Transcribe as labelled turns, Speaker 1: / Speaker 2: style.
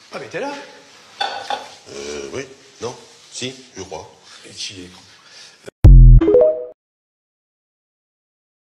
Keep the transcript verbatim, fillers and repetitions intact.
Speaker 1: Ah, mais t'es là?
Speaker 2: Euh, oui. Non. Si, je crois.
Speaker 1: Et qui est?